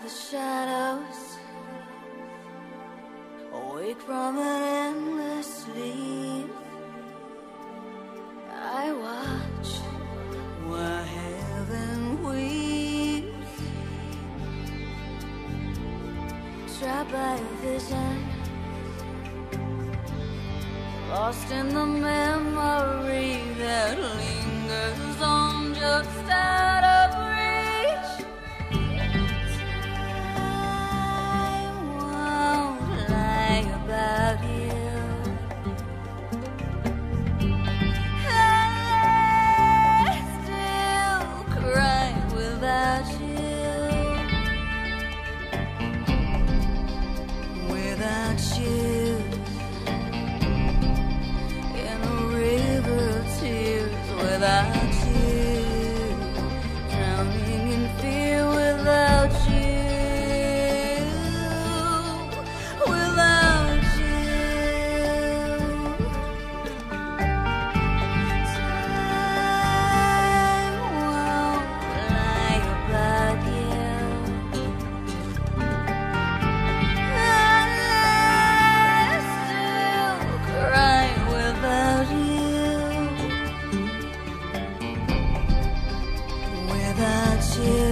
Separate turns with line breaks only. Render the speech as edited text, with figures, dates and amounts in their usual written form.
the shadows, awake from an endless sleep. I watch while heaven weeps, trapped by a vision, lost in the memory that lingers on just out of reach. Time won't lie about you, and I still cry without you. Without you, without you, drowning in fear without you, without you. Time won't lie about you, and I still cry without you. Without you.